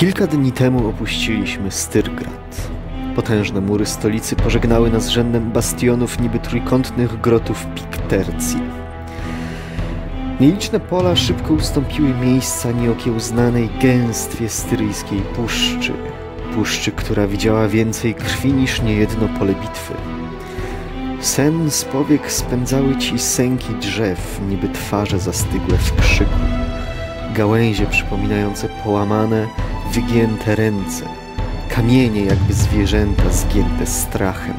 Kilka dni temu opuściliśmy Styrgrad. Potężne mury stolicy pożegnały nas rzędem bastionów niby trójkątnych grotów Piktercji. Nieliczne pola szybko ustąpiły miejsca nieokiełznanej gęstwie styryjskiej puszczy. Puszczy, która widziała więcej krwi niż niejedno pole bitwy. Sen z powiek spędzały ci sęki drzew, niby twarze zastygłe w krzyku. Gałęzie przypominające połamane, wygięte ręce. Kamienie jakby zwierzęta zgięte strachem.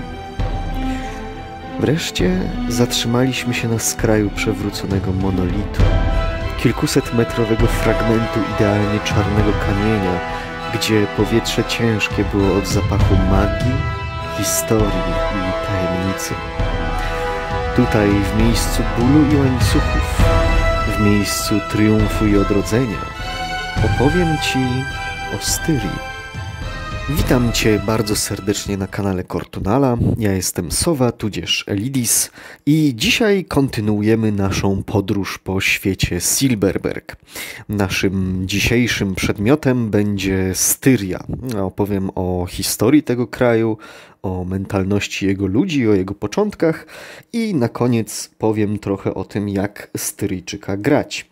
Wreszcie zatrzymaliśmy się na skraju przewróconego monolitu. Kilkusetmetrowego fragmentu idealnie czarnego kamienia, gdzie powietrze ciężkie było od zapachu magii, historii i tajemnicy. Tutaj, w miejscu bólu i łańcuchów, w miejscu triumfu i odrodzenia, opowiem Ci o Styrii. Witam Cię bardzo serdecznie na kanale Kortunala. Ja jestem Sowa, tudzież Elidis i dzisiaj kontynuujemy naszą podróż po świecie Silberberg. Naszym dzisiejszym przedmiotem będzie Styria. Opowiem o historii tego kraju, o mentalności jego ludzi, o jego początkach i na koniec powiem trochę o tym, jak Styryjczyka grać.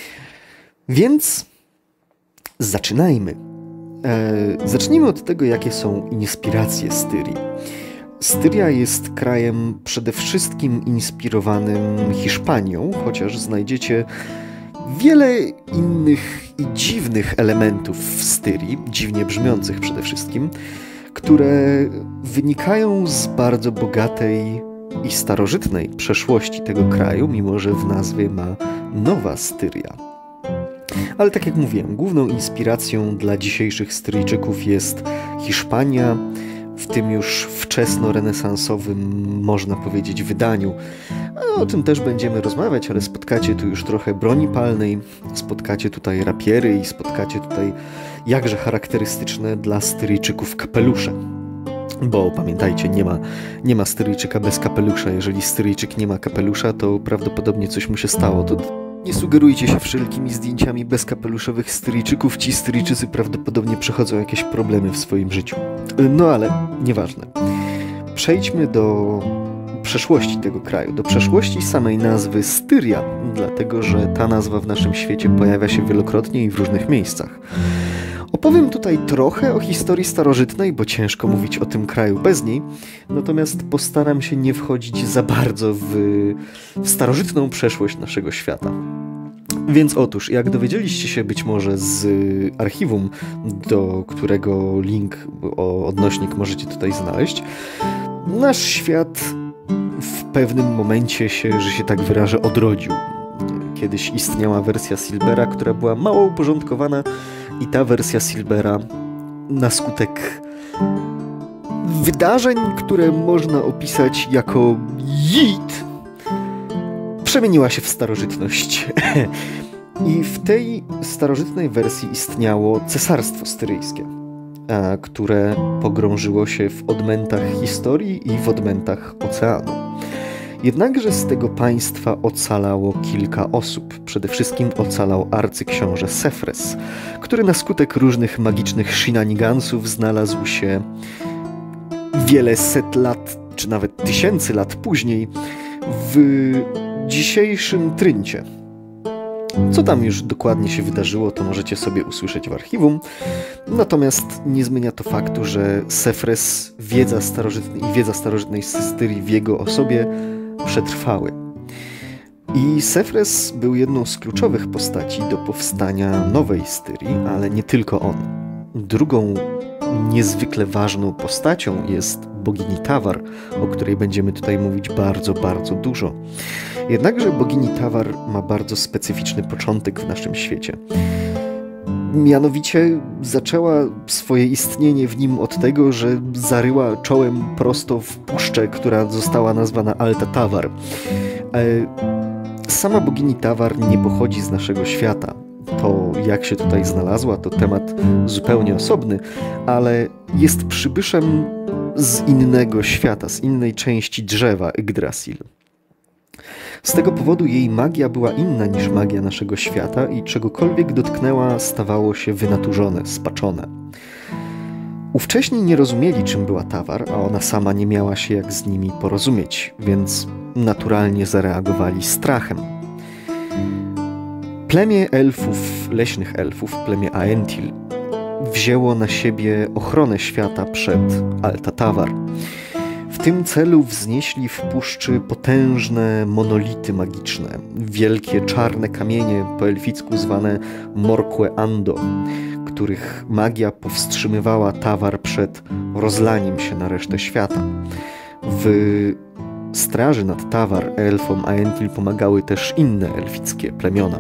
Więc zaczynajmy. Zacznijmy od tego, jakie są inspiracje Styrii. Styria jest krajem przede wszystkim inspirowanym Hiszpanią, chociaż znajdziecie wiele innych i dziwnych elementów w Styrii, dziwnie brzmiących przede wszystkim, które wynikają z bardzo bogatej i starożytnej przeszłości tego kraju, mimo że w nazwie ma Nowa Styria. Ale tak jak mówiłem, główną inspiracją dla dzisiejszych Styryjczyków jest Hiszpania, w tym już wczesnorenesansowym, można powiedzieć, wydaniu. O tym też będziemy rozmawiać, ale spotkacie tu już trochę broni palnej, spotkacie tutaj rapiery i spotkacie tutaj jakże charakterystyczne dla Styryjczyków kapelusze. Bo pamiętajcie, nie ma Styryjczyka bez kapelusza. Jeżeli Styryjczyk nie ma kapelusza, to prawdopodobnie coś mu się stało. Nie sugerujcie się wszelkimi zdjęciami bezkapeluszowych Styryjczyków. Ci Styryjczycy prawdopodobnie przechodzą jakieś problemy w swoim życiu. No ale nieważne. Przejdźmy do przeszłości tego kraju, do przeszłości samej nazwy Styria, dlatego że ta nazwa w naszym świecie pojawia się wielokrotnie i w różnych miejscach. Opowiem tutaj trochę o historii starożytnej, bo ciężko mówić o tym kraju bez niej, natomiast postaram się nie wchodzić za bardzo w starożytną przeszłość naszego świata. Więc otóż, jak dowiedzieliście się być może z archiwum, do którego odnośnik możecie tutaj znaleźć, nasz świat w pewnym momencie się, że się tak wyrażę, odrodził. Kiedyś istniała wersja Silbera, która była mało uporządkowana i ta wersja Silbera na skutek wydarzeń, które można opisać jako JIT, przemieniła się w starożytność. I w tej starożytnej wersji istniało Cesarstwo Styryjskie, które pogrążyło się w odmętach historii i w odmętach oceanu. Jednakże z tego państwa ocalało kilka osób. Przede wszystkim ocalał arcyksiąże Sefres, który na skutek różnych magicznych shenanigansów znalazł się wiele set lat, czy nawet tysięcy lat później w dzisiejszym Tryncie. Co tam już dokładnie się wydarzyło, to możecie sobie usłyszeć w archiwum. Natomiast nie zmienia to faktu, że Sefres, wiedza starożytnej Styrii w jego osobie przetrwały. I Sefres był jedną z kluczowych postaci do powstania nowej Styrii, ale nie tylko on. Drugą niezwykle ważną postacią jest bogini Tawar, o której będziemy tutaj mówić bardzo, bardzo dużo. Jednakże bogini Tawar ma bardzo specyficzny początek w naszym świecie. Mianowicie zaczęła swoje istnienie w nim od tego, że zaryła czołem prosto w puszczę, która została nazwana Alta Tawar. Sama bogini Tawar nie pochodzi z naszego świata. To, jak się tutaj znalazła, to temat zupełnie osobny, ale jest przybyszem z innego świata, z innej części drzewa Yggdrasil. Z tego powodu jej magia była inna niż magia naszego świata i czegokolwiek dotknęła, stawało się wynaturzone, spaczone. Ówcześni nie rozumieli, czym była Tawar, a ona sama nie miała się jak z nimi porozumieć, więc naturalnie zareagowali strachem. Plemię elfów, leśnych elfów, plemię Aentil, wzięło na siebie ochronę świata przed Alta Tawar. W tym celu wznieśli w puszczy potężne monolity magiczne, wielkie czarne kamienie, po elficku zwane Morque Ando, których magia powstrzymywała Tawar przed rozlaniem się na resztę świata. W straży nad Tawar elfom Aentil pomagały też inne elfickie plemiona.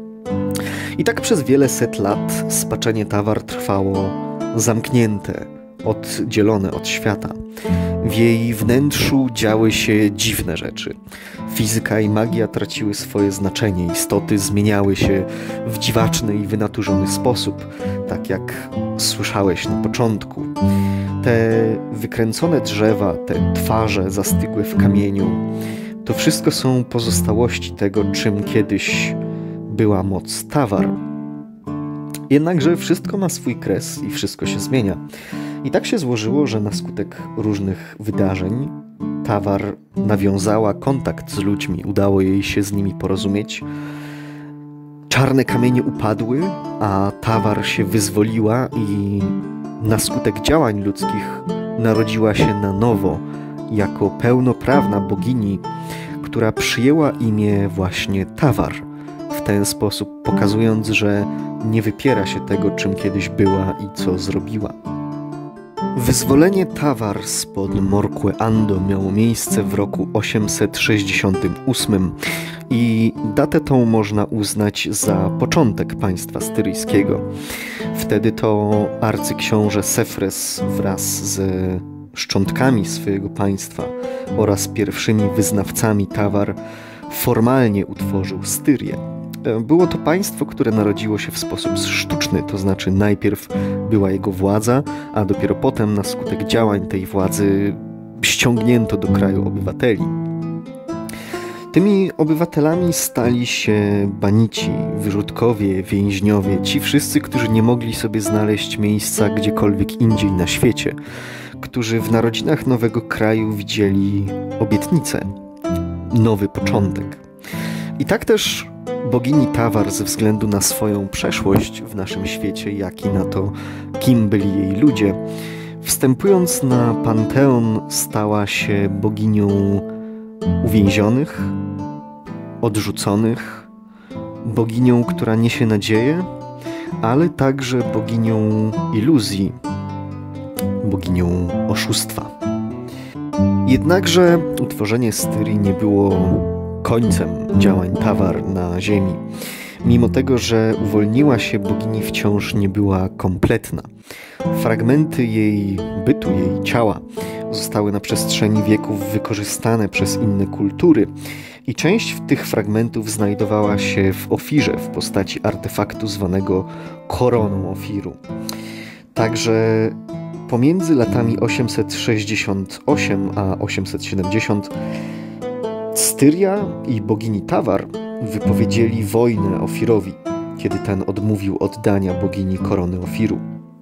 I tak przez wiele set lat spaczenie Tawar trwało zamknięte, oddzielone od świata. W jej wnętrzu działy się dziwne rzeczy. Fizyka i magia traciły swoje znaczenie, istoty zmieniały się w dziwaczny i wynaturzony sposób, tak jak słyszałeś na początku. Te wykręcone drzewa, te twarze zastygłe w kamieniu, to wszystko są pozostałości tego, czym kiedyś była moc Tawar. Jednakże wszystko ma swój kres i wszystko się zmienia. I tak się złożyło, że na skutek różnych wydarzeń Tawar nawiązała kontakt z ludźmi, udało jej się z nimi porozumieć. Czarne kamienie upadły, a Tawar się wyzwoliła i na skutek działań ludzkich narodziła się na nowo jako pełnoprawna bogini, która przyjęła imię właśnie Tawar, w ten sposób pokazując, że nie wypiera się tego, czym kiedyś była i co zrobiła. Wyzwolenie Tawar spod Morque Ando miało miejsce w roku 868 i datę tą można uznać za początek państwa styryjskiego. Wtedy to arcyksiąże Sefres wraz ze szczątkami swojego państwa oraz pierwszymi wyznawcami Tawar formalnie utworzył Styrię. Było to państwo, które narodziło się w sposób sztuczny, to znaczy najpierw była jego władza, a dopiero potem na skutek działań tej władzy ściągnięto do kraju obywateli. Tymi obywatelami stali się banici, wyrzutkowie, więźniowie, ci wszyscy, którzy nie mogli sobie znaleźć miejsca gdziekolwiek indziej na świecie, którzy w narodzinach nowego kraju widzieli obietnicę, nowy początek. I tak też bogini Tawar ze względu na swoją przeszłość w naszym świecie, jak i na to, kim byli jej ludzie, wstępując na panteon, stała się boginią uwięzionych, odrzuconych, boginią, która niesie nadzieję, ale także boginią iluzji, boginią oszustwa. Jednakże utworzenie Styrii nie było końcem działań Tawar na ziemi. Mimo tego, że uwolniła się, bogini wciąż nie była kompletna. Fragmenty jej bytu, jej ciała zostały na przestrzeni wieków wykorzystane przez inne kultury i część tych fragmentów znajdowała się w Ofirze w postaci artefaktu zwanego koroną Ofiru. Także pomiędzy latami 868 a 870 Styria i bogini Tawar wypowiedzieli wojnę Ofirowi, kiedy ten odmówił oddania bogini korony Ofiru.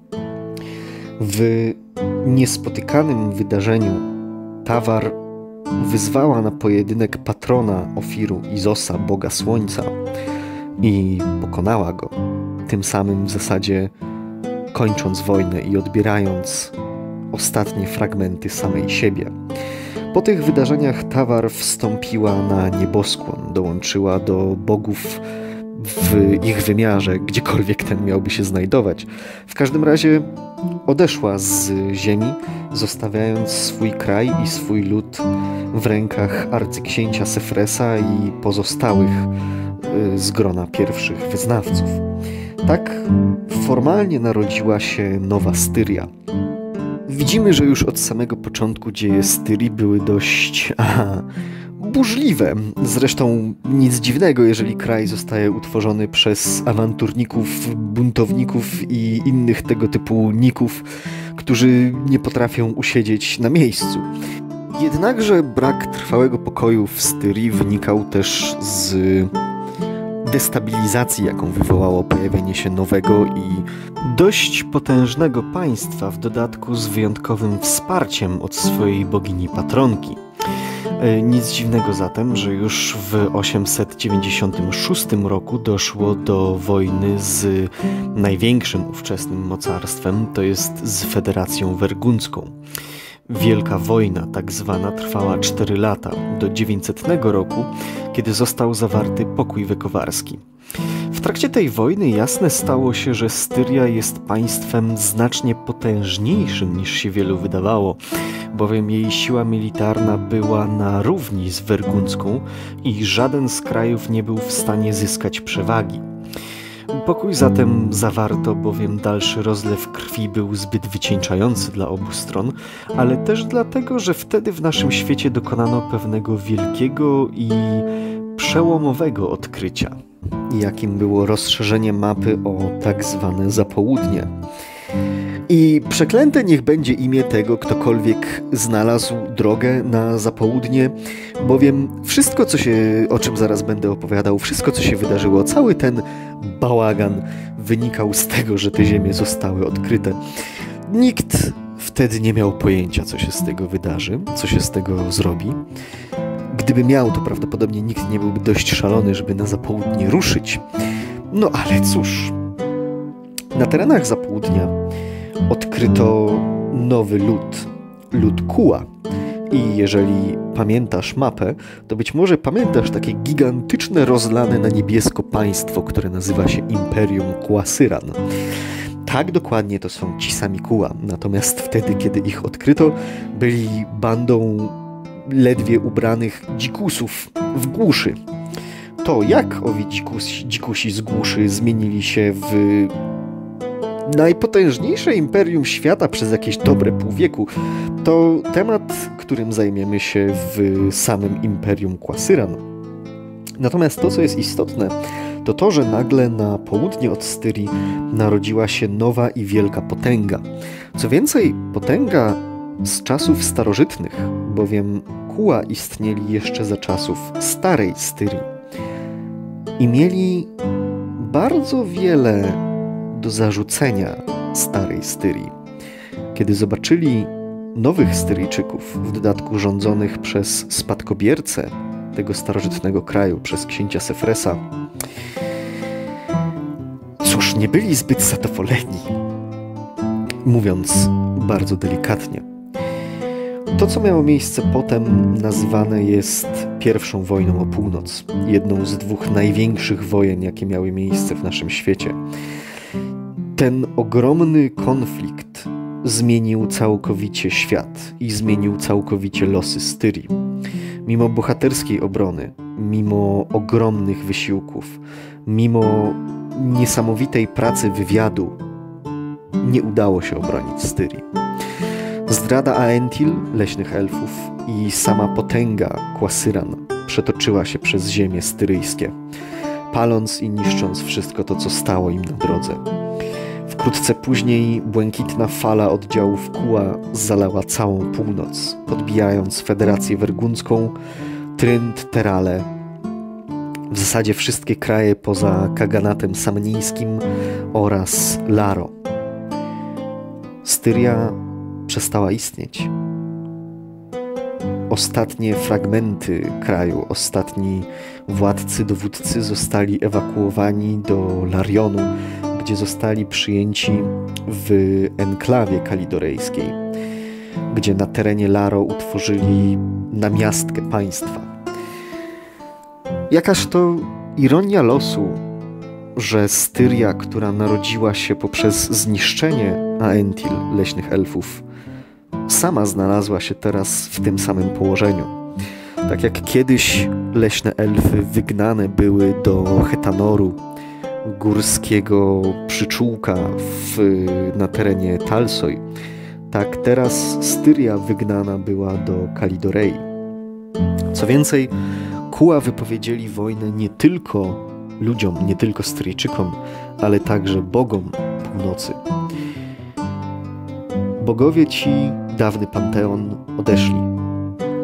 W niespotykanym wydarzeniu Tawar wyzwała na pojedynek patrona Ofiru, Izosa, boga słońca, i pokonała go, tym samym w zasadzie kończąc wojnę i odbierając ostatnie fragmenty samej siebie. Po tych wydarzeniach Tawar wstąpiła na nieboskłon, dołączyła do bogów w ich wymiarze, gdziekolwiek ten miałby się znajdować. W każdym razie odeszła z ziemi, zostawiając swój kraj i swój lud w rękach arcyksięcia Sefresa i pozostałych z grona pierwszych wyznawców. Tak formalnie narodziła się nowa Styria. Widzimy, że już od samego początku dzieje Styrii były dość burzliwe. Zresztą nic dziwnego, jeżeli kraj zostaje utworzony przez awanturników, buntowników i innych tego typu ników, którzy nie potrafią usiedzieć na miejscu. Jednakże brak trwałego pokoju w Styrii wynikał też z destabilizacji, jaką wywołało pojawienie się nowego i dość potężnego państwa, w dodatku z wyjątkowym wsparciem od swojej bogini patronki. Nic dziwnego zatem, że już w 896 roku doszło do wojny z największym ówczesnym mocarstwem, to jest z Federacją Wergundzką. Wielka wojna, tak zwana, trwała 4 lata, do 900 roku, kiedy został zawarty pokój wekowarski. W trakcie tej wojny jasne stało się, że Styria jest państwem znacznie potężniejszym niż się wielu wydawało, bowiem jej siła militarna była na równi z Wergundzką i żaden z krajów nie był w stanie zyskać przewagi. Pokój zatem zawarto, bowiem dalszy rozlew krwi był zbyt wycieńczający dla obu stron, ale też dlatego, że wtedy w naszym świecie dokonano pewnego wielkiego i przełomowego odkrycia, jakim było rozszerzenie mapy o tak zwane zapołudnie. I przeklęte niech będzie imię tego, ktokolwiek znalazł drogę na zapołudnie, bowiem wszystko, o czym zaraz będę opowiadał, wszystko, co się wydarzyło, cały ten bałagan wynikał z tego, że te ziemie zostały odkryte. Nikt wtedy nie miał pojęcia, co się z tego wydarzy, co się z tego zrobi. Gdyby miał, to prawdopodobnie nikt nie byłby dość szalony, żeby na zapołudnie ruszyć. No ale cóż, na terenach zapołudnia odkryto nowy lud Kuła. I jeżeli pamiętasz mapę, to być może pamiętasz takie gigantyczne, rozlane na niebiesko państwo, które nazywa się Imperium Quasyran. Tak, dokładnie, to są ci sami Kuła. Natomiast wtedy, kiedy ich odkryto, byli bandą ledwie ubranych dzikusów w głuszy. To jak owi dzikusi z głuszy zmienili się w najpotężniejsze imperium świata przez jakieś dobre pół wieku, to temat, którym zajmiemy się w samym Imperium Quasyran. Natomiast to, co jest istotne, to to, że nagle na południe od Styrii narodziła się nowa i wielka potęga. Co więcej, potęga z czasów starożytnych, bowiem Kuła istnieli jeszcze za czasów starej Styrii i mieli bardzo wiele do zarzucenia starej Styrii. Kiedy zobaczyli nowych Styryjczyków, w dodatku rządzonych przez spadkobiercę tego starożytnego kraju, przez księcia Sefresa, cóż, nie byli zbyt zadowoleni, mówiąc bardzo delikatnie. To, co miało miejsce potem, nazywane jest pierwszą wojną o północ, jedną z 2 największych wojen, jakie miały miejsce w naszym świecie. Ten ogromny konflikt zmienił całkowicie świat i zmienił całkowicie losy Styrii. Mimo bohaterskiej obrony, mimo ogromnych wysiłków, mimo niesamowitej pracy wywiadu, nie udało się obronić Styrii. Zdrada Aentil, leśnych elfów, i sama potęga Quasyran przetoczyła się przez ziemie styryjskie, paląc i niszcząc wszystko to, co stało im na drodze. Wkrótce później błękitna fala oddziałów Kuła zalała całą północ, podbijając Federację Wergundzką, Trynt, Terale, w zasadzie wszystkie kraje poza Kaganatem Samnijskim oraz Laro. Styria przestała istnieć. Ostatnie fragmenty kraju, ostatni władcy, dowódcy zostali ewakuowani do Larionu, gdzie zostali przyjęci w enklawie kalidorejskiej, gdzie na terenie Laro utworzyli namiastkę państwa. Jakaż to ironia losu, że Styria, która narodziła się poprzez zniszczenie Aentil, leśnych elfów, sama znalazła się teraz w tym samym położeniu. Tak jak kiedyś leśne elfy wygnane były do Hetanoru, górskiego przyczółka na terenie Talsoj, tak teraz Styria wygnana była do Kalidorei. Co więcej, Kuła wypowiedzieli wojnę nie tylko ludziom, nie tylko Styryjczykom, ale także bogom północy. Bogowie ci, dawny panteon, odeszli.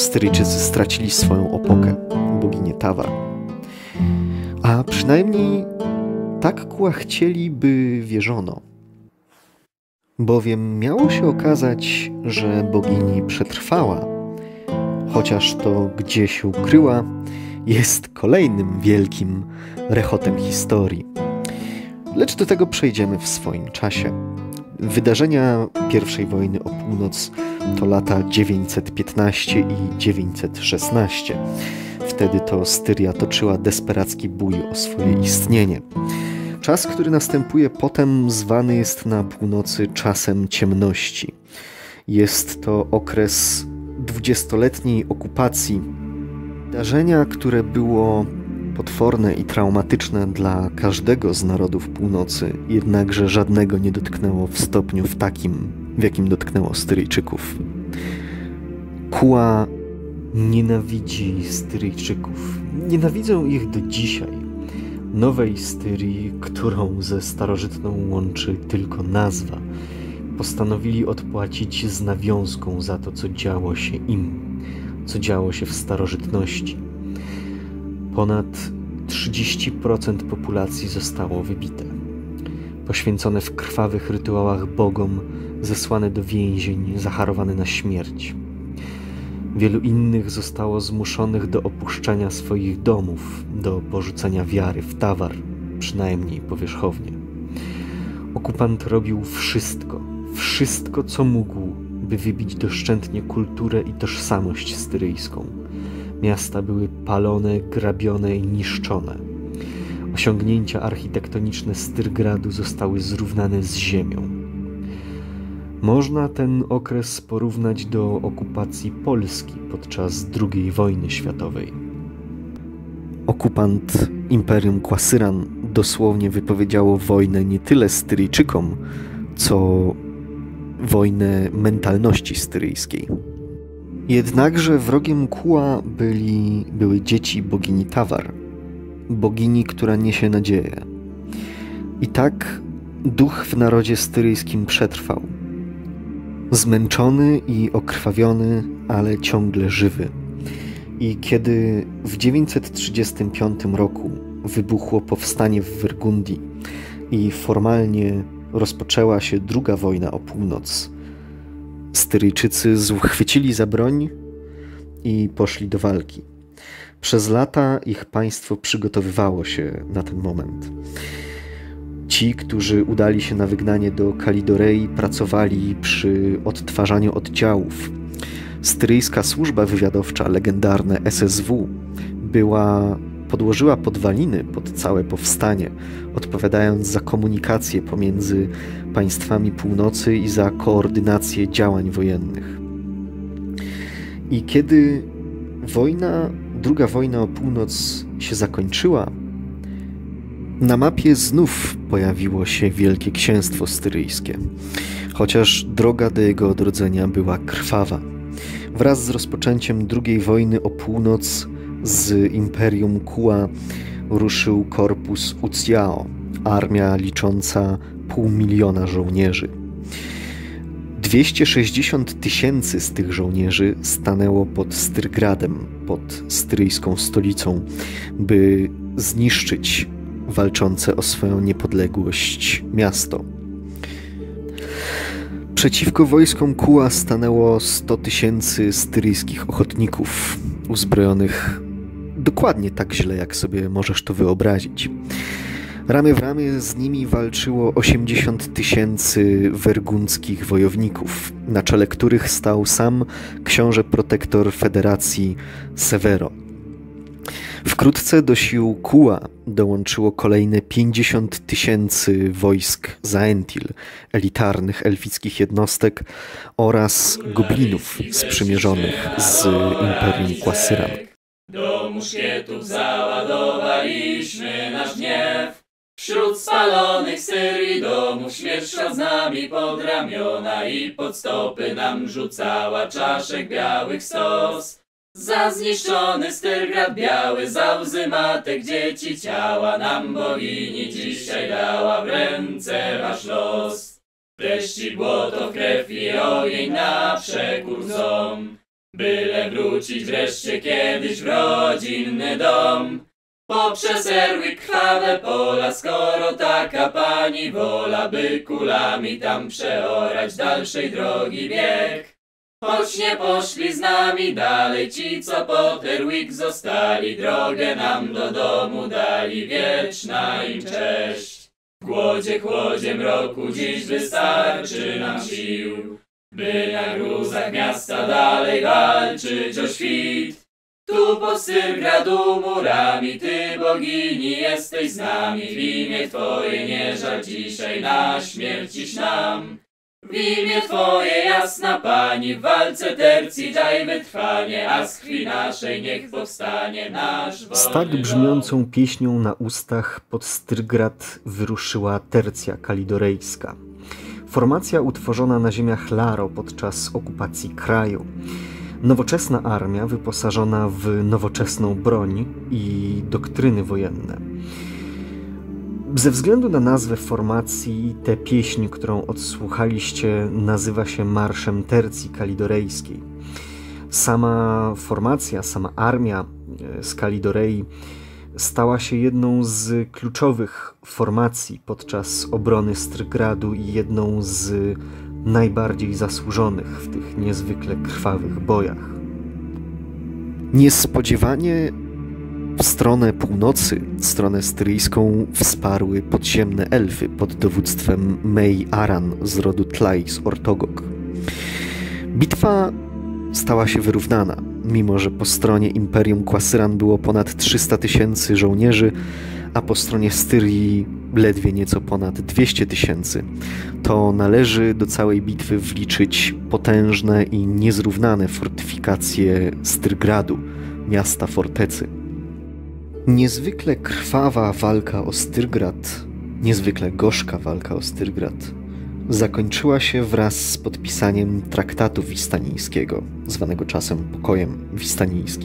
Styryjczycy stracili swoją opokę, boginię Tawar. A przynajmniej tak Kuła chcieli, by wierzono. Bowiem miało się okazać, że bogini przetrwała, chociaż to, gdzie się ukryła, jest kolejnym wielkim rechotem historii. Lecz do tego przejdziemy w swoim czasie. Wydarzenia I wojny o północ to lata 915 i 916. Wtedy to Styria toczyła desperacki bój o swoje istnienie. Czas, który następuje potem, zwany jest na północy czasem ciemności. Jest to okres 20-letniej okupacji. Wydarzenia, które było potworne i traumatyczne dla każdego z narodów północy, jednakże żadnego nie dotknęło w stopniu w jakim dotknęło Styryjczyków. Kuła nienawidzi Styryjczyków. Nienawidzą ich do dzisiaj. Nowej Styrii, którą ze starożytną łączy tylko nazwa, postanowili odpłacić z nawiązką za to, co działo się im, co działo się w starożytności. Ponad 30% populacji zostało wybite, poświęcone w krwawych rytuałach bogom, zesłane do więzień, zaharowane na śmierć. Wielu innych zostało zmuszonych do opuszczenia swoich domów, do porzucenia wiary w Tawar, przynajmniej powierzchownie. Okupant robił wszystko co mógł, by wybić doszczętnie kulturę i tożsamość styryjską. Miasta były palone, grabione i niszczone. Osiągnięcia architektoniczne Styrgradu zostały zrównane z ziemią. Można ten okres porównać do okupacji Polski podczas II wojny światowej. Okupant Imperium Kwasyran dosłownie wypowiedziało wojnę nie tyle Styryjczykom, co wojnę mentalności styryjskiej. Jednakże wrogiem Kuła były dzieci bogini Tawar, bogini, która niesie nadzieję. I tak duch w narodzie styryjskim przetrwał. Zmęczony i okrwawiony, ale ciągle żywy. I kiedy w 935 roku wybuchło powstanie w Burgundii i formalnie rozpoczęła się II wojna o północ, Styryjczycy chwycili za broń i poszli do walki. Przez lata ich państwo przygotowywało się na ten moment. Ci, którzy udali się na wygnanie do Kalidorei, pracowali przy odtwarzaniu oddziałów. Styryjska służba wywiadowcza, legendarne SSW, podłożyła podwaliny pod całe powstanie, odpowiadając za komunikację pomiędzy państwami północy i za koordynację działań wojennych. I kiedy II wojna o północ się zakończyła, na mapie znów pojawiło się Wielkie Księstwo Styryjskie, chociaż droga do jego odrodzenia była krwawa. Wraz z rozpoczęciem II wojny o północ z Imperium Kuła ruszył korpus Ucjao, armia licząca 500 000 żołnierzy. 260 000 z tych żołnierzy stanęło pod Styrgradem, pod styryjską stolicą, by zniszczyć walczące o swoją niepodległość miasto. Przeciwko wojskom Kuła stanęło 100 000 styryjskich ochotników, uzbrojonych dokładnie tak źle, jak sobie możesz to wyobrazić. Ramię w ramię z nimi walczyło 80 000 wergunckich wojowników, na czele których stał sam książę protektor Federacji Severo. Wkrótce do sił Kuła dołączyło kolejne 50 000 wojsk Zaentil, elitarnych elfickich jednostek oraz goblinów sprzymierzonych z Imperium Kwasyran. Do muszkietów załadowaliśmy nasz gniew. Wśród spalonych Styrii domów śmierć szła z nami pod ramiona i pod stopy nam rzucała czaszek białych stos. Za zniszczony Styrgrad biały, za łzy matek dzieci ciała nam bogini dzisiaj dała w ręce wasz los. Treści błoto, krew i ogień na przekór zom. byle wrócić wreszcie kiedyś w rodzinny dom. Poprzez Erwick krwawe pola, skoro taka pani wola, by kulami tam przeorać dalszej drogi bieg. Choć nie poszli z nami dalej ci, co pod Erwick zostali, drogę nam do domu dali, wieczna im cześć. W głodzie, chłodzie, mroku dziś wystarczy nam sił, by na gruzach miasta dalej walczyć o świt. Tu pod Styrgradu murami, ty bogini jesteś z nami, w imię Twoje nie żal dzisiaj na śmierć iść nam. W imię Twoje, jasna Pani, w walce tercji daj wytrwanie, a z krwi naszej niech powstanie nasz wolny Z tak brzmiącą pieśnią na ustach pod Styrgrad wyruszyła tercja kalidorejska. Formacja utworzona na ziemiach Laro podczas okupacji kraju. Nowoczesna armia wyposażona w nowoczesną broń i doktryny wojenne. Ze względu na nazwę formacji, tę pieśń, którą odsłuchaliście, nazywa się Marszem Tercji Kalidorejskiej. Sama formacja, sama armia z Kalidorei stała się jedną z kluczowych formacji podczas obrony Styrgradu i jedną z najbardziej zasłużonych w tych niezwykle krwawych bojach. Niespodziewanie w stronę północy, stronę styryjską, wsparły podziemne elfy pod dowództwem Mei Aran z rodu Tlai z Ortogok. Bitwa stała się wyrównana, mimo że po stronie Imperium Quasyran było ponad 300 000 żołnierzy, a po stronie Styrii ledwie nieco ponad 200 000, to należy do całej bitwy wliczyć potężne i niezrównane fortyfikacje Styrgradu, miasta fortecy. Niezwykle krwawa walka o Styrgrad, niezwykle gorzka walka o Styrgrad zakończyła się wraz z podpisaniem traktatu wistanijskiego, zwanego czasem pokojem wistanijskim.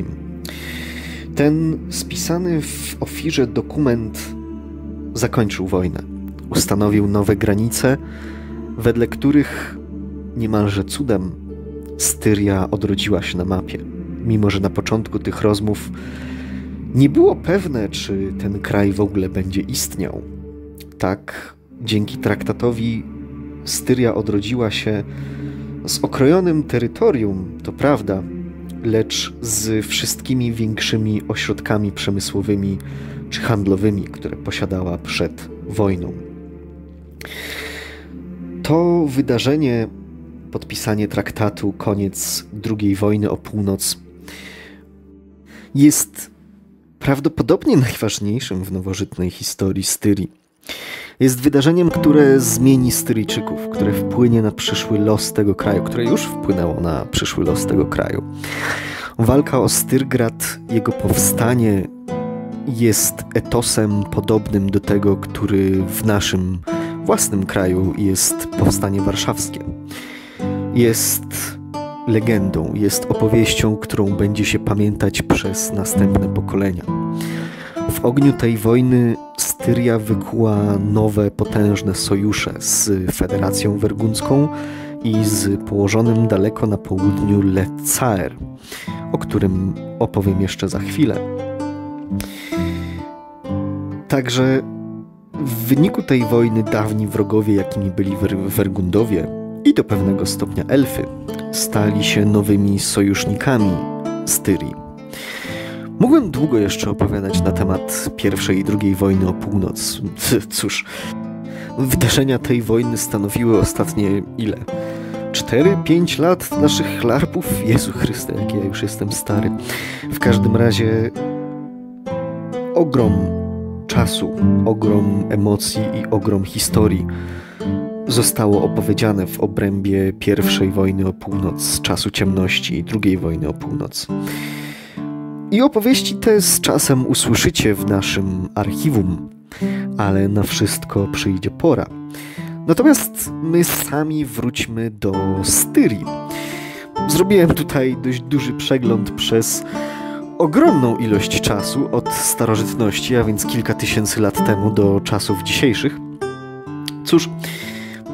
Ten spisany w Ofirze dokument zakończył wojnę. Ustanowił nowe granice, wedle których niemalże cudem Styria odrodziła się na mapie. Mimo że na początku tych rozmów nie było pewne, czy ten kraj w ogóle będzie istniał. Tak, dzięki traktatowi Styria odrodziła się z okrojonym terytorium, to prawda, lecz z wszystkimi większymi ośrodkami przemysłowymi czy handlowymi, które posiadała przed wojną. To wydarzenie, podpisanie traktatu, koniec II wojny o północ, jest prawdopodobnie najważniejszym w nowożytnej historii Styrii. Jest wydarzeniem, które zmieni Styryjczyków, które wpłynie na przyszły los tego kraju, które już wpłynęło na przyszły los tego kraju. Walka o Styrgrad, jego powstanie jest etosem podobnym do tego, który w naszym własnym kraju jest powstanie warszawskie. Jest legendą, jest opowieścią, którą będzie się pamiętać przez następne pokolenia. W ogniu tej wojny Styria wykuła nowe, potężne sojusze z Federacją Wergundzką i z położonym daleko na południu Leccaer, o którym opowiem jeszcze za chwilę. Także w wyniku tej wojny dawni wrogowie, jakimi byli Wergundowie i do pewnego stopnia elfy, stali się nowymi sojusznikami Styrii. Mógłbym długo jeszcze opowiadać na temat I i II wojny o północ. Cóż, wydarzenia tej wojny stanowiły ostatnie ile? 4-5 lat naszych larpów? Jezu Chryste, jak ja już jestem stary. W każdym razie ogrom czasu, ogrom emocji i ogrom historii zostało opowiedziane w obrębie I wojny o północ z czasu ciemności i II wojny o północ. I opowieści te z czasem usłyszycie w naszym archiwum, ale na wszystko przyjdzie pora. Natomiast my sami wróćmy do Styrii. Zrobiłem tutaj dość duży przegląd przez ogromną ilość czasu od starożytności, a więc kilka tysięcy lat temu do czasów dzisiejszych. Cóż,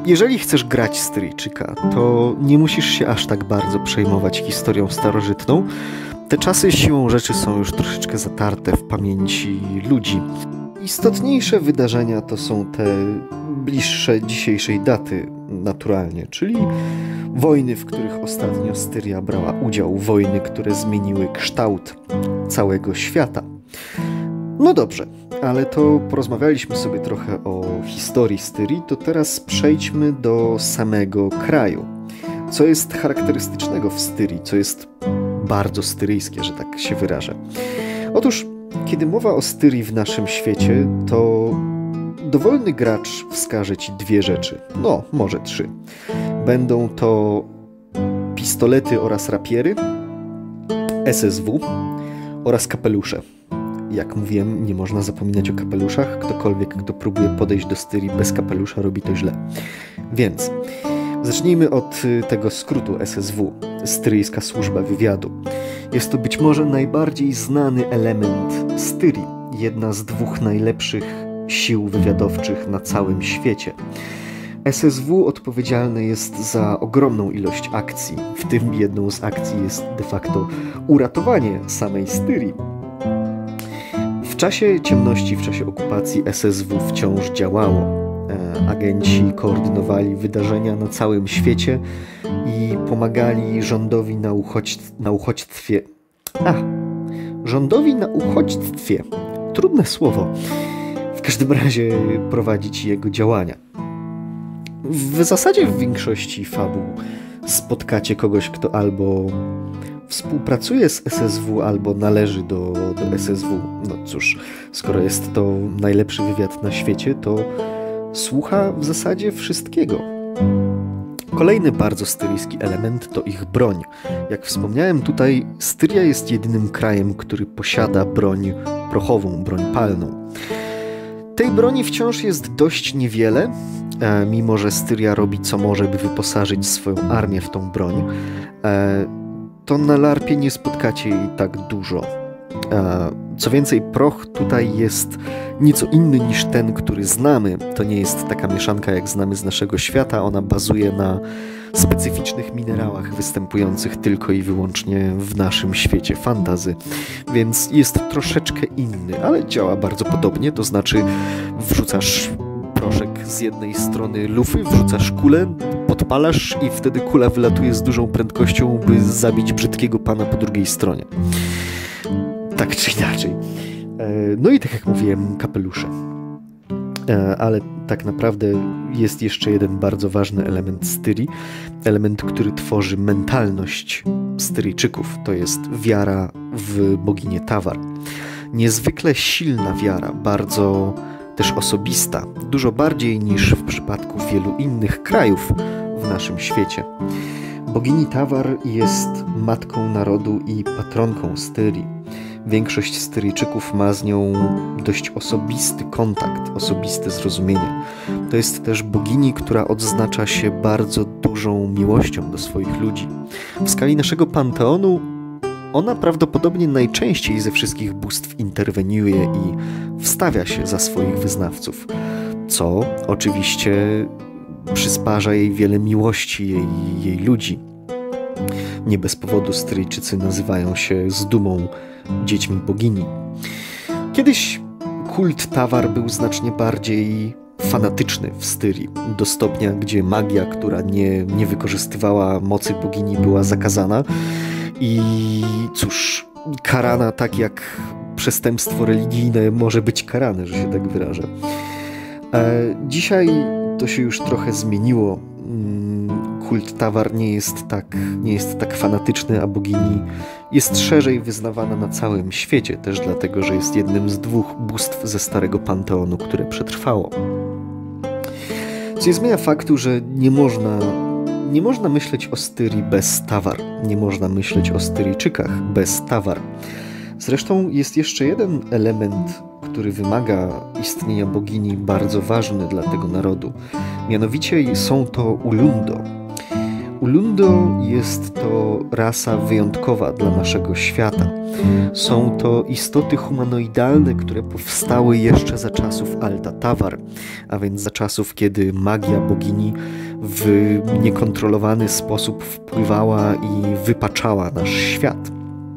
Jeżeli chcesz grać Styryjczyka, to nie musisz się aż tak bardzo przejmować historią starożytną. Te czasy siłą rzeczy są już troszeczkę zatarte w pamięci ludzi. Istotniejsze wydarzenia to są te bliższe dzisiejszej daty naturalnie, czyli wojny, w których ostatnio Styria brała udział, wojny, które zmieniły kształt całego świata. No dobrze, ale to porozmawialiśmy sobie trochę o historii Styrii, to teraz przejdźmy do samego kraju. Co jest charakterystycznego w Styrii, co jest bardzo styryjskie, że tak się wyrażę. Otóż, kiedy mowa o Styrii w naszym świecie, to dowolny gracz wskaże ci dwie rzeczy, no może trzy. Będą to pistolety oraz rapiery, SSW oraz kapelusze. Jak mówiłem, nie można zapominać o kapeluszach. Ktokolwiek, kto próbuje podejść do Styrii bez kapelusza, robi to źle. Więc zacznijmy od tego skrótu SSW, Styryjska Służba Wywiadu. Jest to być może najbardziej znany element Styrii, jedna z dwóch najlepszych sił wywiadowczych na całym świecie. SSW odpowiedzialne jest za ogromną ilość akcji, w tym jedną z akcji jest de facto uratowanie samej Styrii. W czasie ciemności, w czasie okupacji SSW wciąż działało. Agenci koordynowali wydarzenia na całym świecie i pomagali rządowi na uchodźstwie. Rządowi na uchodźstwie. Trudne słowo. W każdym razie prowadzić jego działania. W zasadzie w większości fabuł spotkacie kogoś, kto albo współpracuje z SSW, albo należy do SSW. No cóż, skoro jest to najlepszy wywiad na świecie, to słucha w zasadzie wszystkiego. Kolejny bardzo styryjski element to ich broń. Jak wspomniałem tutaj, Styria jest jedynym krajem, który posiada broń prochową, broń palną. Tej broni wciąż jest dość niewiele, mimo że Styria robi co może, by wyposażyć swoją armię w tą broń. To na larpie nie spotkacie jej tak dużo. Co więcej, proch tutaj jest nieco inny niż ten, który znamy. To nie jest taka mieszanka, jak znamy z naszego świata. Ona bazuje na specyficznych minerałach występujących tylko i wyłącznie w naszym świecie fantasy. Więc jest troszeczkę inny, ale działa bardzo podobnie. To znaczy wrzucasz proszek z jednej strony lufy, wrzucasz kulę, podpalasz i wtedy kula wylatuje z dużą prędkością, by zabić brzydkiego pana po drugiej stronie. Tak czy inaczej. No i tak jak mówiłem, kapelusze. Ale tak naprawdę jest jeszcze jeden bardzo ważny element Styrii. Element, który tworzy mentalność Styryjczyków. To jest wiara w boginię Tawar. Niezwykle silna wiara, bardzo też osobista. Dużo bardziej niż w przypadku wielu innych krajów w naszym świecie. Bogini Tawar jest matką narodu i patronką Styrii. Większość Styryjczyków ma z nią dość osobisty kontakt, osobiste zrozumienie. To jest też bogini, która odznacza się bardzo dużą miłością do swoich ludzi. W skali naszego panteonu ona prawdopodobnie najczęściej ze wszystkich bóstw interweniuje i wstawia się za swoich wyznawców, co oczywiście przysparza jej wiele miłości jej ludzi. Nie bez powodu Styryjczycy nazywają się z dumą dziećmi bogini. Kiedyś kult Tawar był znacznie bardziej fanatyczny w Styrii, do stopnia, gdzie magia, która nie wykorzystywała mocy bogini, była zakazana i cóż, karana tak jak przestępstwo religijne może być karane, że się tak wyrażę. Dzisiaj to się już trochę zmieniło. Kult Tawar nie jest tak fanatyczny, a bogini jest szerzej wyznawana na całym świecie, też dlatego, że jest jednym z dwóch bóstw ze starego panteonu, które przetrwało. Co nie zmienia faktu, że nie można myśleć o Styrii bez Tawar. Nie można myśleć o Styryjczykach bez Tawar. Zresztą jest jeszcze jeden element, który wymaga istnienia bogini, bardzo ważny dla tego narodu. Mianowicie są to Ulundo. Ulundo jest to rasa wyjątkowa dla naszego świata. Są to istoty humanoidalne, które powstały jeszcze za czasów Alta Tawar, a więc za czasów, kiedy magia bogini w niekontrolowany sposób wpływała i wypaczała nasz świat.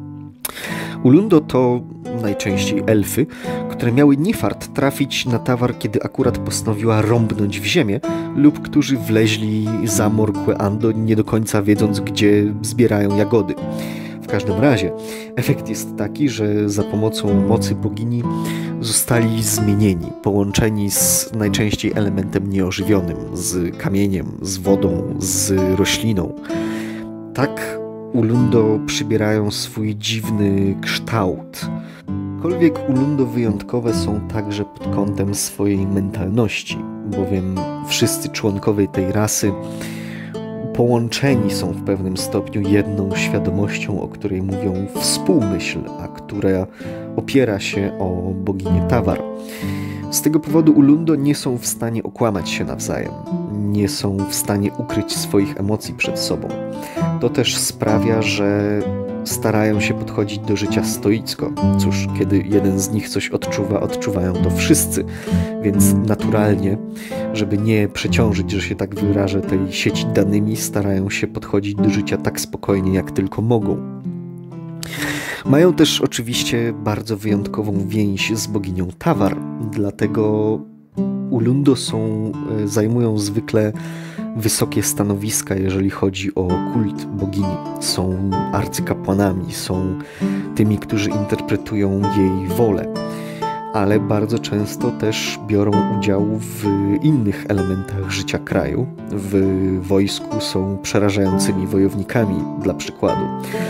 Ulundo to najczęściej elfy, które miały niefart trafić na Tawar, kiedy akurat postanowiła rąbnąć w ziemię, lub którzy wleźli za Morkłe Ando, nie do końca wiedząc, gdzie zbierają jagody. W każdym razie efekt jest taki, że za pomocą mocy bogini zostali zmienieni, połączeni z najczęściej elementem nieożywionym, z kamieniem, z wodą, z rośliną. Tak Ulundo przybierają swój dziwny kształt. Aczkolwiek Ulundo wyjątkowe są także pod kątem swojej mentalności, bowiem wszyscy członkowie tej rasy połączeni są w pewnym stopniu jedną świadomością, o której mówią współmyśl, a która opiera się o boginię Tawar. Z tego powodu Ulundo nie są w stanie okłamać się nawzajem, nie są w stanie ukryć swoich emocji przed sobą. To też sprawia, że starają się podchodzić do życia stoicko. Cóż, kiedy jeden z nich coś odczuwa, odczuwają to wszyscy, więc naturalnie, żeby nie przeciążyć, że się tak wyrażę, tej sieci danymi, starają się podchodzić do życia tak spokojnie, jak tylko mogą. Mają też oczywiście bardzo wyjątkową więź z boginią Tawar, dlatego Ulundo zajmują zwykle wysokie stanowiska, jeżeli chodzi o kult bogini. Są arcykapłanami, są tymi, którzy interpretują jej wolę, ale bardzo często też biorą udział w innych elementach życia kraju. W wojsku są przerażającymi wojownikami, dla przykładu.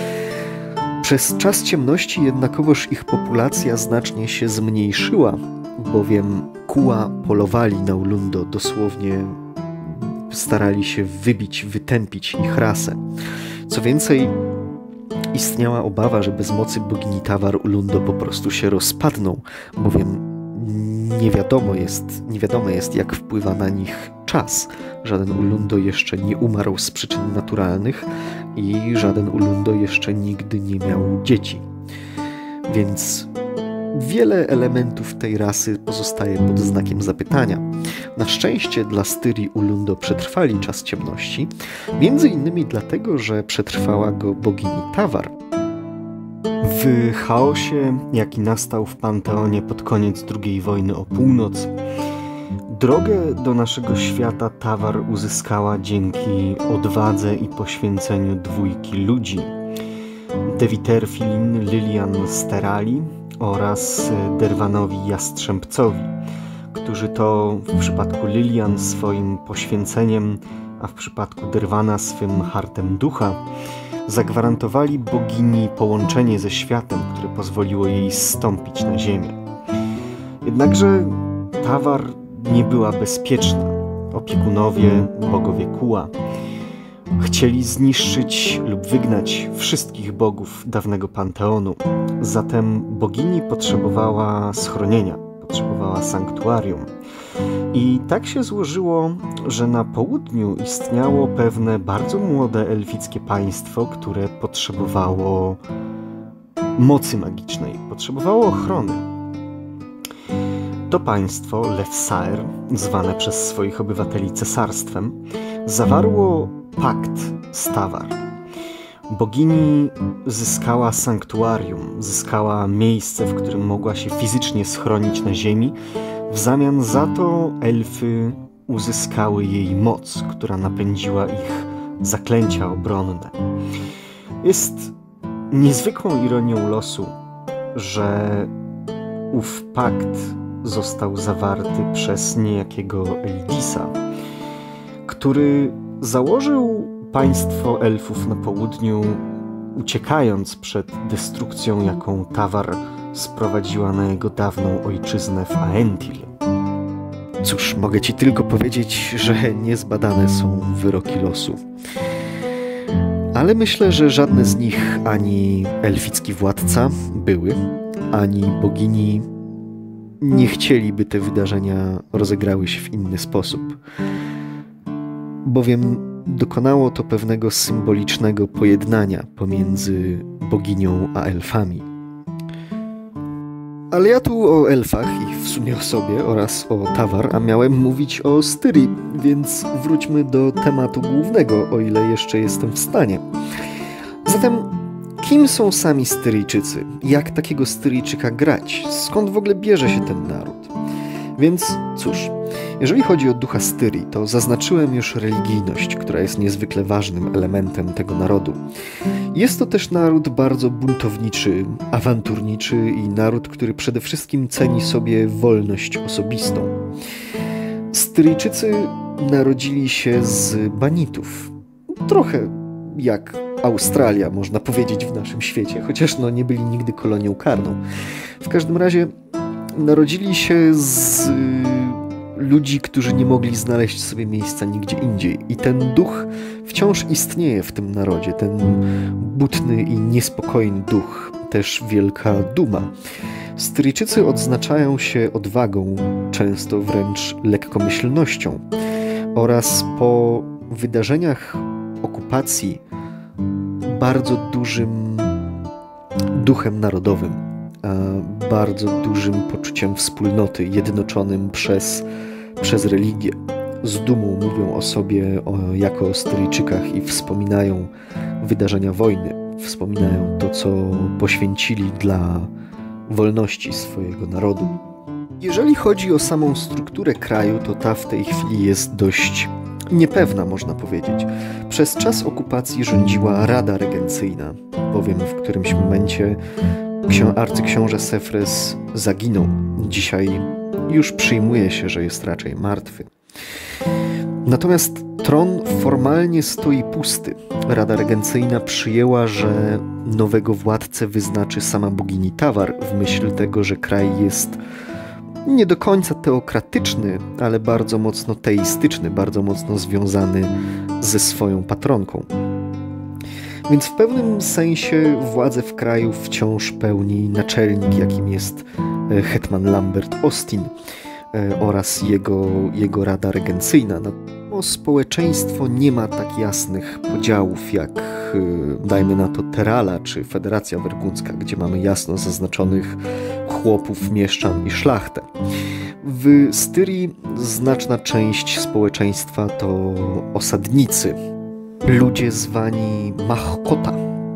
Przez czas ciemności jednakowoż ich populacja znacznie się zmniejszyła, bowiem Kuła polowali na Ulundo, dosłownie starali się wytępić ich rasę. Co więcej, istniała obawa, że bez mocy bogini Tawar Ulundo po prostu się rozpadną, bowiem niewiadome jest, jak wpływa na nich czas. Żaden Ulundo jeszcze nie umarł z przyczyn naturalnych i żaden Ulundo jeszcze nigdy nie miał dzieci. Więc wiele elementów tej rasy pozostaje pod znakiem zapytania. Na szczęście dla Styrii Ulundo przetrwali czas ciemności, między innymi dlatego, że przetrwała go bogini Tawar. W chaosie, jaki nastał w Panteonie pod koniec II wojny o północ, drogę do naszego świata Tawar uzyskała dzięki odwadze i poświęceniu dwójki ludzi. Deviterfilin Lilian Sterali oraz Derwanowi Jastrzębcowi, którzy to w przypadku Lilian swoim poświęceniem, a w przypadku Derwana swym hartem ducha zagwarantowali bogini połączenie ze światem, które pozwoliło jej zstąpić na ziemię. Jednakże Tawar nie była bezpieczna. Opiekunowie, bogowie Kuła, chcieli zniszczyć lub wygnać wszystkich bogów dawnego Panteonu. Zatem bogini potrzebowała schronienia, potrzebowała sanktuarium. I tak się złożyło, że na południu istniało pewne bardzo młode elfickie państwo, które potrzebowało mocy magicznej, potrzebowało ochrony. To państwo, Lefsaer, zwane przez swoich obywateli cesarstwem, zawarło pakt z Tawar. Bogini zyskała sanktuarium, zyskała miejsce, w którym mogła się fizycznie schronić na ziemi. W zamian za to elfy uzyskały jej moc, która napędziła ich zaklęcia obronne. Jest niezwykłą ironią losu, że ów pakt został zawarty przez niejakiego Eidisa, który założył państwo elfów na południu, uciekając przed destrukcją, jaką Tawar sprowadziła na jego dawną ojczyznę w Aentil. Cóż, mogę ci tylko powiedzieć, że niezbadane są wyroki losu. Ale myślę, że żadne z nich, ani elficki władca były, ani bogini nie chcieliby te wydarzenia rozegrały się w inny sposób. Bowiem dokonało to pewnego symbolicznego pojednania pomiędzy boginią a elfami. Ale ja tu o elfach i w sumie o sobie oraz o Tavar, a miałem mówić o Styrii, więc wróćmy do tematu głównego, o ile jeszcze jestem w stanie. Zatem, kim są sami Styryjczycy? Jak takiego Styryjczyka grać? Skąd w ogóle bierze się ten naród? Więc cóż, jeżeli chodzi o ducha Styrii, to zaznaczyłem już religijność, która jest niezwykle ważnym elementem tego narodu. Jest to też naród bardzo buntowniczy, awanturniczy i naród, który przede wszystkim ceni sobie wolność osobistą. Styryjczycy narodzili się z banitów. Trochę jak Australia, można powiedzieć, w naszym świecie, chociaż nie byli nigdy kolonią karną. W każdym razie narodzili się z ludzi, którzy nie mogli znaleźć sobie miejsca nigdzie indziej. I ten duch wciąż istnieje w tym narodzie, ten butny i niespokojny duch, też wielka duma. Styryjczycy odznaczają się odwagą, często wręcz lekkomyślnością oraz po wydarzeniach okupacji bardzo dużym duchem narodowym, bardzo dużym poczuciem wspólnoty, jednoczonym przez religię. Z dumą mówią o sobie jako o Styryjczykach i wspominają wydarzenia wojny, wspominają to, co poświęcili dla wolności swojego narodu. Jeżeli chodzi o samą strukturę kraju, to ta w tej chwili jest dość niepewna, można powiedzieć. Przez czas okupacji rządziła Rada Regencyjna, bowiem w którymś momencie arcyksiąże Sefres zaginął. Dzisiaj już przyjmuje się, że jest raczej martwy. Natomiast tron formalnie stoi pusty. Rada Regencyjna przyjęła, że nowego władcę wyznaczy sama bogini Tavar, w myśl tego, że kraj jest nie do końca teokratyczny, ale bardzo mocno teistyczny, bardzo mocno związany ze swoją patronką. Więc w pewnym sensie władzę w kraju wciąż pełni naczelnik, jakim jest hetman Lambert Austin oraz jego Rada Regencyjna. No, społeczeństwo nie ma tak jasnych podziałów jak, dajmy na to, Terala czy Federacja Wergundzka, gdzie mamy jasno zaznaczonych chłopów, mieszczan i szlachtę. W Styrii znaczna część społeczeństwa to osadnicy, ludzie zwani Mahkota,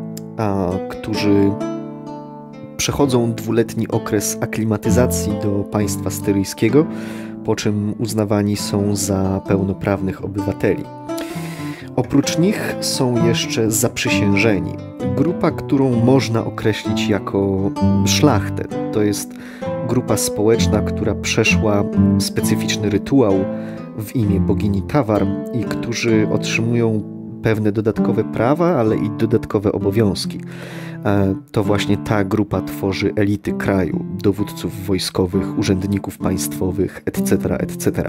którzy przechodzą dwuletni okres aklimatyzacji do państwa styryjskiego, po czym uznawani są za pełnoprawnych obywateli. Oprócz nich są jeszcze zaprzysiężeni, grupa, którą można określić jako szlachtę. To jest grupa społeczna, która przeszła specyficzny rytuał w imię bogini Tavar i którzy otrzymują pewne dodatkowe prawa, ale i dodatkowe obowiązki. To właśnie ta grupa tworzy elity kraju, dowódców wojskowych, urzędników państwowych, etc., etc.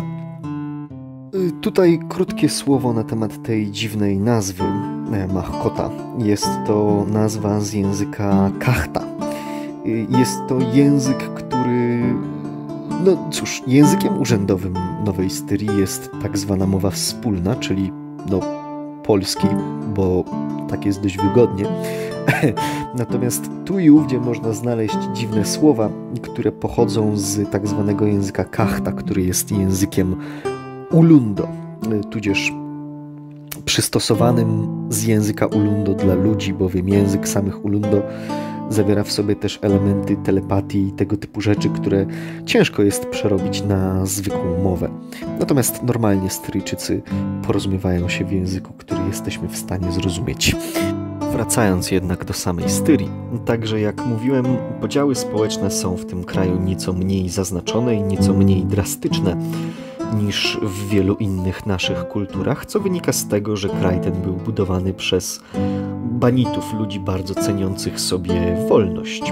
Tutaj krótkie słowo na temat tej dziwnej nazwy Mahkota. Jest to nazwa z języka Kahta. Jest to język, który... No cóż, językiem urzędowym Nowej Styrii jest tak zwana mowa wspólna, czyli polski, bo tak jest dość wygodnie. Natomiast tu i ówdzie można znaleźć dziwne słowa, które pochodzą z tak zwanego języka Kahta, który jest językiem Ulundo, tudzież przystosowanym z języka Ulundo dla ludzi, bowiem język samych Ulundo zawiera w sobie też elementy telepatii i tego typu rzeczy, które ciężko jest przerobić na zwykłą mowę. Natomiast normalnie Styryjczycy porozumiewają się w języku, który jesteśmy w stanie zrozumieć. Wracając jednak do samej Styrii, także jak mówiłem, podziały społeczne są w tym kraju nieco mniej zaznaczone i nieco mniej drastyczne niż w wielu innych naszych kulturach, co wynika z tego, że kraj ten był budowany przez banitów, ludzi bardzo ceniących sobie wolność.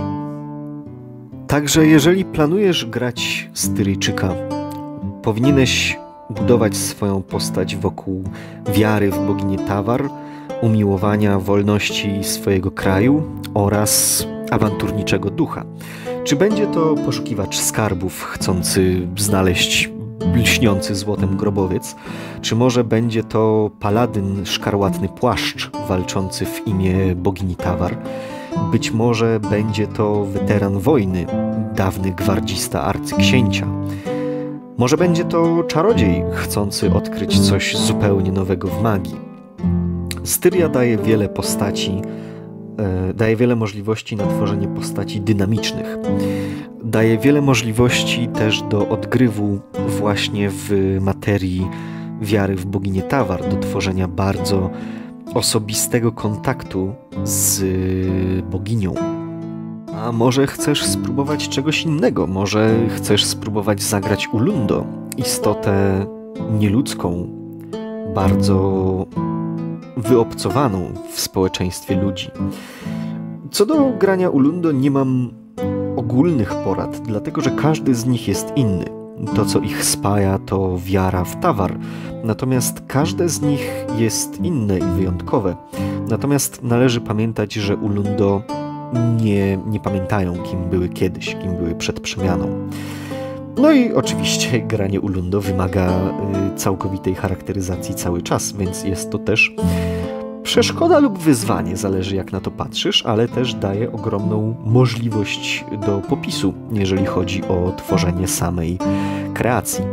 Także jeżeli planujesz grać Styryjczyka, powinieneś budować swoją postać wokół wiary w boginię Tavar, umiłowania wolności swojego kraju oraz awanturniczego ducha. Czy będzie to poszukiwacz skarbów chcący znaleźć lśniący złotem grobowiec, czy może będzie to paladyn szkarłatny płaszcz walczący w imię bogini Tawar. Być może będzie to weteran wojny, dawny gwardzista arcyksięcia. Może będzie to czarodziej chcący odkryć coś zupełnie nowego w magii. Styria daje wiele postaci, daje wiele możliwości na tworzenie postaci dynamicznych. Daje wiele możliwości też do odgrywu właśnie w materii wiary w boginię Tawar, do tworzenia bardzo osobistego kontaktu z boginią. A może chcesz spróbować czegoś innego? Może chcesz spróbować zagrać Ulundo, istotę nieludzką, bardzo wyobcowaną w społeczeństwie ludzi. Co do grania Ulundo nie mam ogólnych porad, dlatego że każdy z nich jest inny. To, co ich spaja, to wiara w Tawar. Natomiast każde z nich jest inne i wyjątkowe. Natomiast należy pamiętać, że Ulundo nie pamiętają, kim były kiedyś, kim były przed przemianą. No i oczywiście granie Ulundo wymaga całkowitej charakteryzacji cały czas, więc jest to też przeszkoda lub wyzwanie, zależy jak na to patrzysz, ale też daje ogromną możliwość do popisu, jeżeli chodzi o tworzenie samej kreacji.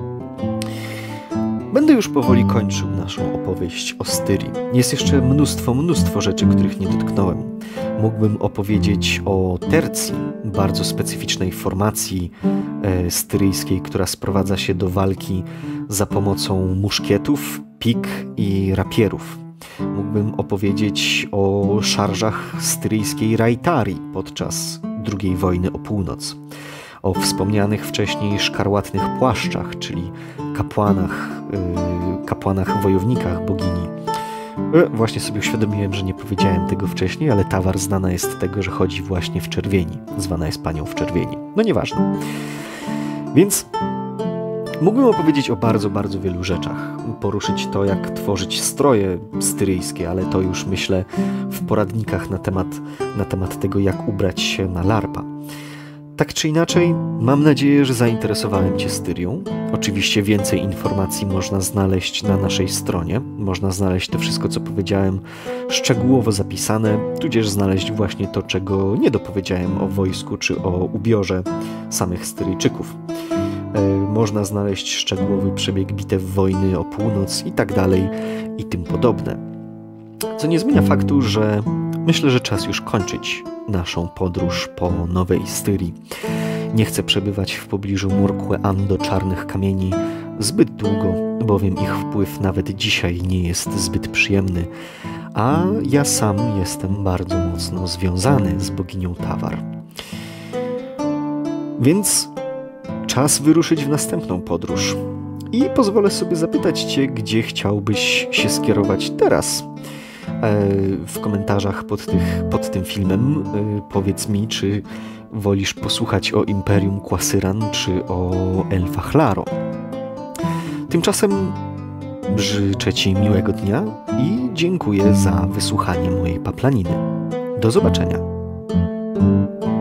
Będę już powoli kończył naszą opowieść o Styrii. Jest jeszcze mnóstwo rzeczy, których nie dotknąłem. Mógłbym opowiedzieć o tercji, bardzo specyficznej formacji styryjskiej, która sprowadza się do walki za pomocą muszkietów, pik i rapierów. Mógłbym opowiedzieć o szarżach styryjskiej Raitarii podczas II wojny o północ, o wspomnianych wcześniej szkarłatnych płaszczach, czyli kapłanach wojownikach bogini. Właśnie sobie uświadomiłem, że nie powiedziałem tego wcześniej, ale Tawar znana jest z tego, że chodzi właśnie w czerwieni. Zwana jest panią w czerwieni. No nieważne. Więc mógłbym opowiedzieć o bardzo wielu rzeczach. Poruszyć to, jak tworzyć stroje styryjskie, ale to już myślę w poradnikach na temat tego, jak ubrać się na larpa. Tak czy inaczej, mam nadzieję, że zainteresowałem Cię Styrią. Oczywiście więcej informacji można znaleźć na naszej stronie. Można znaleźć to wszystko, co powiedziałem, szczegółowo zapisane, tudzież znaleźć właśnie to, czego nie dopowiedziałem o wojsku czy o ubiorze samych Styryjczyków. Można znaleźć szczegółowy przebieg bitew wojny o północ i tak dalej i tym podobne. Co nie zmienia faktu, że myślę, że czas już kończyć naszą podróż po Nowej Styrii. Nie chcę przebywać w pobliżu Murkwe-Ando czarnych kamieni zbyt długo, bowiem ich wpływ nawet dzisiaj nie jest zbyt przyjemny, a ja sam jestem bardzo mocno związany z boginią Tawar. Więc czas wyruszyć w następną podróż. I pozwolę sobie zapytać Cię, gdzie chciałbyś się skierować teraz. W komentarzach pod tym filmem powiedz mi, czy wolisz posłuchać o Imperium Quasyran, czy o elfach Laro. Tymczasem życzę Ci miłego dnia i dziękuję za wysłuchanie mojej paplaniny. Do zobaczenia.